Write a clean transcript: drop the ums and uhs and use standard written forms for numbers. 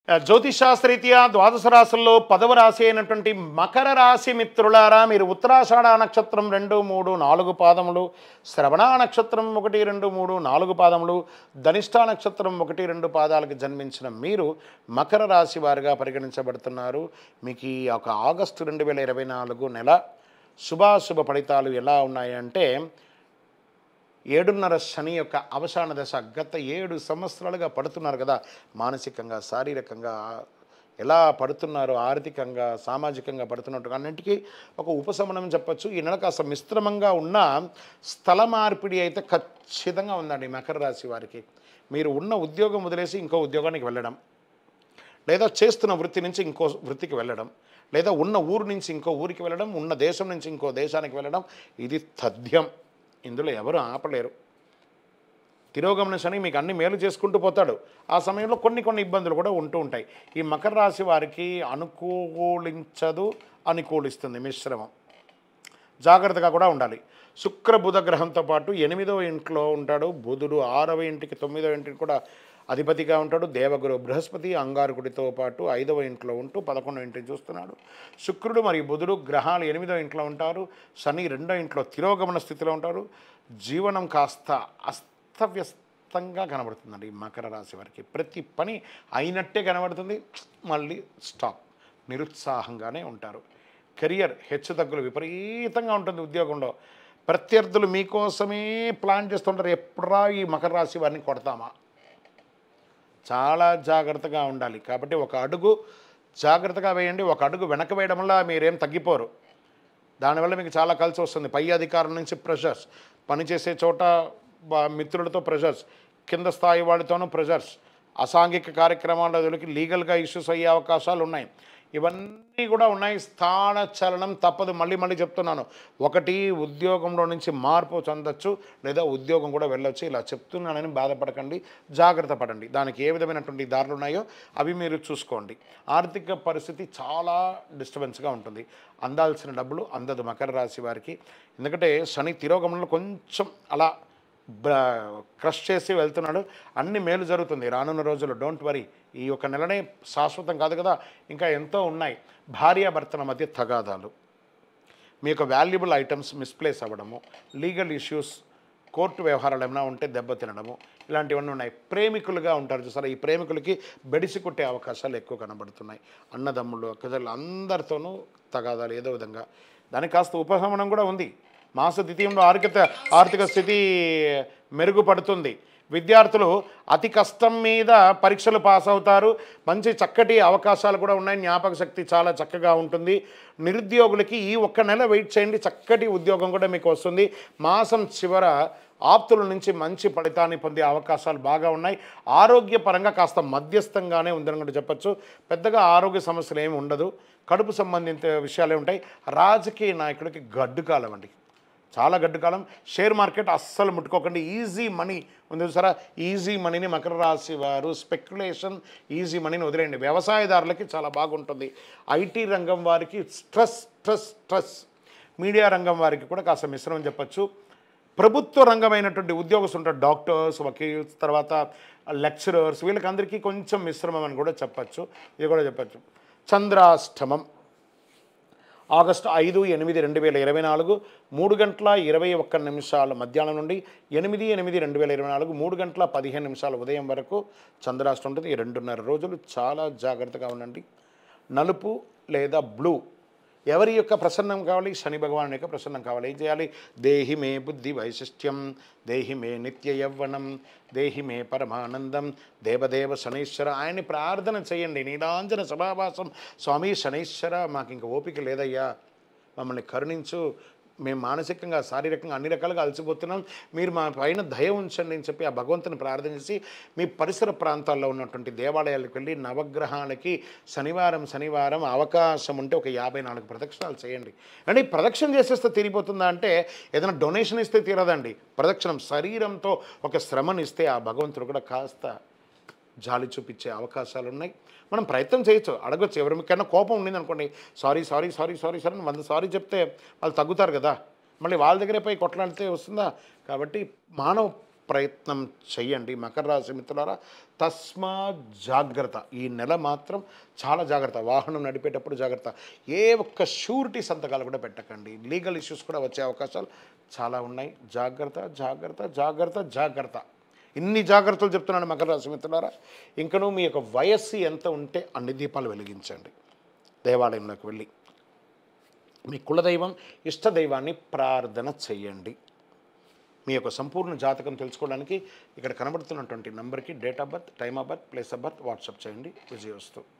జ్యోతిషాస్త్రరీత్యా ద్వాదశ రాశుల్లో 10వ రాశి అయినటువంటి మకర రాశి మిత్రులారా, మీరు ఉత్తరాషాఢ నక్షత్రం 2, 3, 4 పాదములు, శ్రవణ నక్షత్రం 1, 2, 3, 4 పాదములు, ధనిష్ఠ నక్షత్రం 1, 2 పాదాలకు జన్మించిన మీరు మకర రాశి వారిగా పరిగణించబడుతున్నారు. మీకు ఈ ఒక ఆగస్టు 2024 నెల శుభాశుభ ఫలితాలు ఎలా ఉన్నాయంటే, 7.5 శని యొక్క అవసాన దశ. గత 7 సంవత్సరాలుగా పడుతున్నారు కదా, మానసికంగా శారీరకంగా ఎలా పడుతున్నారో, ఆర్థికంగా సామాజికంగా పడుతున్నట్టు అన్నింటికీ ఒక ఉపశమనం చెప్పచ్చు. ఈ నెల కాస్త మిశ్రమంగా ఉన్న స్థల మార్పిడి అయితే ఖచ్చితంగా ఉందండి మకర రాశి వారికి. మీరు ఉన్న ఉద్యోగం వదిలేసి ఇంకో ఉద్యోగానికి వెళ్ళడం, లేదా చేస్తున్న వృత్తి నుంచి ఇంకో వృత్తికి వెళ్ళడం, లేదా ఉన్న ఊరు నుంచి ఇంకో ఊరికి వెళ్ళడం, ఉన్న దేశం నుంచి ఇంకో దేశానికి వెళ్ళడం, ఇది తథ్యం. ఇందులో ఎవరు ఆపలేరు. తిరోగమన శని మీకు అన్ని మేలు చేసుకుంటూ పోతాడు. ఆ సమయంలో కొన్ని ఇబ్బందులు కూడా ఉంటూ ఉంటాయి. ఈ మకర రాశి వారికి అనుకూలించదు, అనుకూలిస్తుంది మిశ్రమం. జాగ్రత్తగా కూడా ఉండాలి. శుక్ర బుధ గ్రహంతో పాటు 8వ ఇంట్లో ఉంటాడు బుధుడు, 6వ ఇంటికి 9వ ఇంటికి కూడా అధిపతిగా ఉంటాడు. దేవగురు బృహస్పతి అంగారకుడితో పాటు 5వ ఇంట్లో ఉంటూ 11వ ఇంటిని చూస్తున్నాడు. శుక్రుడు మరియు బుధుడు గ్రహాలు 8వ ఇంట్లో ఉంటారు. శని 2వ ఇంట్లో తిరోగమన స్థితిలో ఉంటారు. జీవనం కాస్త అస్తవ్యస్తంగా కనబడుతుందండి ఈ మకర రాశి వారికి. ప్రతి పని అయినట్టే కనబడుతుంది, మళ్ళీ స్టాప్, నిరుత్సాహంగానే ఉంటారు. కెరియర్ హెచ్చుతగ్గులు విపరీతంగా ఉంటుంది. ఉద్యోగంలో ప్రత్యర్థులు మీకోసమే ప్లాన్ చేస్తుంటారు, ఎప్పుడా ఈ మకర రాశి వారిని కొడతామా. చాలా జాగ్రత్తగా ఉండాలి. కాబట్టి ఒక అడుగు జాగ్రత్తగా వేయండి. ఒక అడుగు వెనక వేయడం వల్ల మీరేం తగ్గిపోరు. దానివల్ల మీకు చాలా కలిసి వస్తుంది. పై అధికారుల నుంచి ప్రెషర్స్, పనిచేసే చోట మిత్రులతో ప్రెషర్స్, కింద స్థాయి వాళ్ళతోనూ ప్రెషర్స్, అసాంఘిక కార్యక్రమాలకి లీగల్గా ఇష్యూస్ అయ్యే అవకాశాలు ఉన్నాయి. ఇవన్నీ కూడా ఉన్నాయి. స్థాన చలనం తప్పదు. మళ్ళీ చెప్తున్నాను, ఒకటి ఉద్యోగంలో నుంచి మార్పు చెందొచ్చు, లేదా ఉద్యోగం కూడా వెళ్ళొచ్చు. ఇలా చెప్తున్నానని బాధపడకండి, జాగ్రత్త పడండి. దానికి ఏ విధమైనటువంటి దారులు ఉన్నాయో అవి మీరు చూసుకోండి. ఆర్థిక పరిస్థితి చాలా డిస్టర్బెన్స్గా ఉంటుంది. అందాల్సిన డబ్బులు అందదు మకర రాశి వారికి. ఎందుకంటే శని తిరోగమనంలో కొంచెం అలా క్రష్ చేసి వెళ్తున్నాడు. అన్ని మేలు జరుగుతుంది రానున్న రోజుల్లో. Don't worry. ఈ ఒక నెలనే శాశ్వతం కాదు కదా, ఇంకా ఎంతో ఉన్నాయి. భార్యాభర్తల మధ్య తగాదాలు, మీ యొక్క వాల్యుబుల్ ఐటమ్స్ మిస్ప్లేస్ అవ్వడము, లీగల్ ఇష్యూస్, కోర్టు వ్యవహారాలు ఏమైనా ఉంటే దెబ్బతినడము, ఇలాంటివన్నీ ఉన్నాయి. ప్రేమికులుగా ఉంటారు చూసారా, ఈ ప్రేమికులకి బెడిసి కొట్టే అవకాశాలు ఎక్కువ కనబడుతున్నాయి. అన్నదమ్ముళ్ళు, అక్కజల్లు అందరితోనూ తగాదాలు ఏదో విధంగా. దానికి కాస్త ఉపశమనం కూడా ఉంది. మాస ద్వితీయంలో ఆర్థిక స్థితి మెరుగుపడుతుంది. విద్యార్థులు అతి కష్టం మీద పరీక్షలు పాస్ అవుతారు. మంచి చక్కటి అవకాశాలు కూడా ఉన్నాయి. జ్ఞాపక శక్తి చాలా చక్కగా ఉంటుంది. నిరుద్యోగులకి ఈ ఒక్క నెల వెయిట్ చేయండి, చక్కటి ఉద్యోగం కూడా మీకు వస్తుంది. మాసం చివర ఆప్తుల నుంచి మంచి ఫలితాన్ని పొందే అవకాశాలు బాగా ఉన్నాయి. ఆరోగ్యపరంగా కాస్త మధ్యస్థంగానే ఉందని కూడా చెప్పచ్చు. పెద్దగా ఆరోగ్య సమస్యలు ఏమి ఉండదు. కడుపు సంబంధిత విషయాలే ఉంటాయి. రాజకీయ నాయకులకి గడ్డు కాలం అండి, చాలా గడ్డు కాలం. షేర్ మార్కెట్ అస్సలు ముట్టుకోకండి. ఈజీ మనీ ఉంది చూసారా, ఈజీ మనీని మకర రాశి వారు, స్పెక్యులేషన్, ఈజీ మనీని వదిలేయండి. వ్యవసాయదారులకి చాలా బాగుంటుంది. ఐటీ రంగం వారికి స్ట్రెస్. మీడియా రంగం వారికి కూడా కాస్త మిశ్రమం చెప్పచ్చు. ప్రభుత్వ రంగమైనటువంటి ఉద్యోగస్తులు ఉంటారు, డాక్టర్స్, వకీల్స్, తర్వాత లెక్చరర్స్, వీళ్ళకి అందరికీ కొంచెం మిశ్రమం అని కూడా చెప్పచ్చు. ఇది కూడా చెప్పచ్చు. చంద్రాష్టమం ఆగస్టు 5, 8, 2024 3 గంటల 21 నిమిషాల మధ్యాహ్నం నుండి 8, 8, 2024 3 గంటల 15 నిమిషాల ఉదయం వరకు చంద్రాష్టమం ఉంటుంది. ఈ 2.5 రోజులు చాలా జాగ్రత్తగా ఉండండి. నలుపు లేదా బ్లూ, ఎవరి యొక్క ప్రసన్నం కావాలి? శని భగవాన్ యొక్క ప్రసన్నం కావాలి. ఏం చేయాలి? దేహి మే బుద్ధి వైశిష్ట్యం, దేహి మే నిత్య యవ్వనం, దేహి మే పరమానందం, దేవదేవ శనైశ్వర. ఆయన్ని ప్రార్థన చేయండి. నీలాంజన సభావాసం. స్వామి శనైశ్వర, మాకు ఇంక ఓపిక లేదయ్యా, మమ్మల్ని కరుణించు, మేము మానసికంగా శారీరకంగా అన్ని రకాలుగా అలసిపోతున్నాం, మీరు మా పైన దయ ఉంచండి అని చెప్పి ఆ భగవంతుని ప్రార్థన చేసి మీ పరిసర ప్రాంతాల్లో ఉన్నటువంటి దేవాలయాలకు వెళ్ళి నవగ్రహాలకి శనివారం అవకాశం ఉంటే ఒక 54 ప్రదక్షిణాలు చేయండి. అంటే ప్రదక్షిణ చేసేస్తే తీరిపోతుందా అంటే, ఏదైనా డొనేషన్ ఇస్తే తీరదండి. ప్రదక్షిణం శరీరంతో ఒక శ్రమను ఇస్తే ఆ భగవంతుడు కూడా కాస్త జాలి చూపించే అవకాశాలు ఉన్నాయి. మనం ప్రయత్నం చేయొచ్చు, అడగొచ్చు. ఎవరికైనా కోపం ఉండింది అనుకోండి, సారీ అని 100 సారీ చెప్తే వాళ్ళు తగ్గుతారు కదా. మళ్ళీ వాళ్ళ దగ్గరే పోయి కొట్లాడితే వస్తుందా? కాబట్టి మానవ ప్రయత్నం చేయండి మకర రాశి మిత్రులారా. తస్మా జాగ్రత్త, ఈ నెల మాత్రం చాలా జాగ్రత్త. వాహనం నడిపేటప్పుడు జాగ్రత్త. ఏ ఒక్క షూరిటీ సంతకాలు కూడా పెట్టకండి. లీగల్ ఇష్యూస్ కూడా వచ్చే అవకాశాలు చాలా ఉన్నాయి. జాగ్రత్త జాగ్రత్త జాగ్రత్త జాగ్రత్త. ఇన్ని జాగ్రత్తలు చెప్తున్నాను మకర రాశి మిత్రులారా. ఇంకనూ మీ యొక్క వయస్సు ఎంత ఉంటే అన్ని దీపాలు వెలిగించండి. దేవాలయంలోకి వెళ్ళి మీ కులదైవం ఇష్టదైవాన్ని ప్రార్థన చేయండి. మీ యొక్క సంపూర్ణ జాతకం తెలుసుకోవడానికి ఇక్కడ కనబడుతున్నటువంటి నెంబర్కి date of birth, time of birth, place of birth WhatsApp చేయండి. విజయోస్తు.